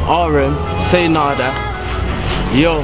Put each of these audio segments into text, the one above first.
RM, say nada. Yo,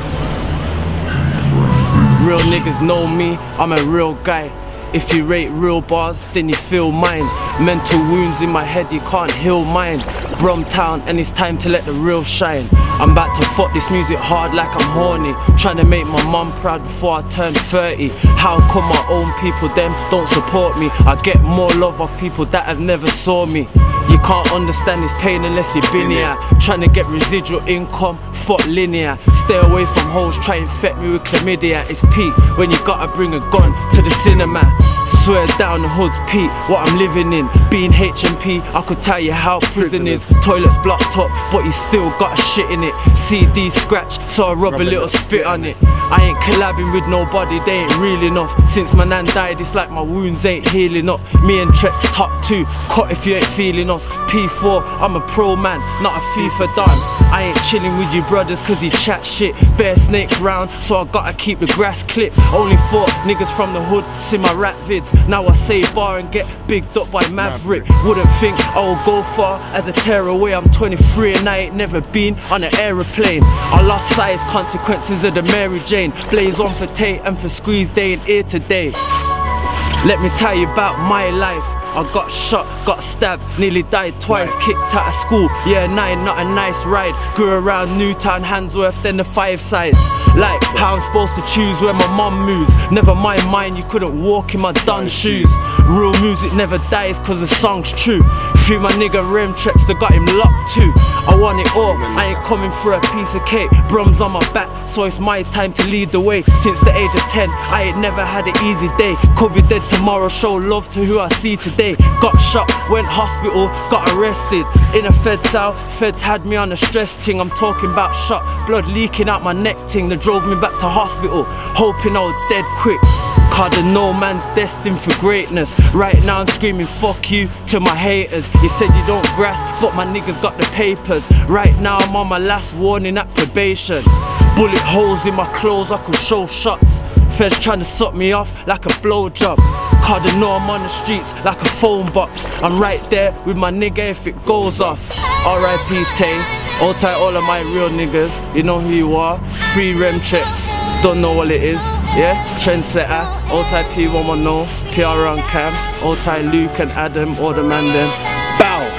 real niggas know me, I'm a real guy. If you rate real bars, then you feel mine. Mental wounds in my head, you can't heal mine. Bromtown, and it's time to let the real shine. I'm about to fuck this music hard like I'm horny. Trying to make my mum proud before I turn 30. How come my own people them don't support me? I get more love off people that have never saw me. You can't understand this pain unless you've been here. Trying to get residual income, fuck linear. Stay away from hoes, try and infect me with chlamydia. It's peak when you gotta bring a gun to the cinema. Swear down the hood's peak, what I'm living in. Being HMP, I could tell you how prison is. Toilets blocked up, but you still got a shit in it. CD scratch, so I rub a little spit on it. I ain't collabing with nobody, they ain't real enough. Since my nan died, it's like my wounds ain't healing up. Me and Trex top 2, cut if you ain't feeling us. P4, I'm a pro man, not a FIFA don. I ain't chilling with you brothers cause you chat shit. Bear snakes round, so I gotta keep the grass clipped. Only 4 niggas from the hood see my rap vids. Now I say bar and get bigged up by Maverick. Wouldn't think I would go far as a tearaway. I'm 23 and I ain't never been on an aeroplane. I lost size, consequences of the Mary Jane. Blaze on for Tate and for Squeeze, they ain't here today. Let me tell you about my life. I got shot, got stabbed, nearly died twice, kicked out of school, year 9, not a nice ride. Grew around Newtown, Handsworth, then the 5 sides. Like how I'm supposed to choose where my mum moves. Never mind mine, you couldn't walk in my done shoes. Real music never dies cause the song's true. Free my nigga Rem Trex, I got him locked too. I want it all, I ain't coming for a piece of cake. Brums on my back, so it's my time to lead the way. Since the age of 10, I ain't never had an easy day. Could be dead tomorrow, show love to who I see today. Got shot, went hospital, got arrested. In a fed cell, feds had me on a stress ting. I'm talking about shot, blood leaking out my neck ting. They drove me back to hospital, hoping I was dead quick. Cause I know man's destined for greatness. Right now I'm screaming fuck you to my haters. You said you don't grasp, but my niggas got the papers. Right now I'm on my last warning at probation. Bullet holes in my clothes, I could show shots. Feds trying to suck me off like a blowjob. Cause I know I'm on the streets like a phone box. I'm right there with my nigga if it goes off. R.I.P. Tay, hold tight all of my real niggas. You know who you are, free Rem Trex, don't know what it is. Yeah, trendsetter, hold tight P110, PR on cam, hold tight Luke and Adam, all the man them. Bow!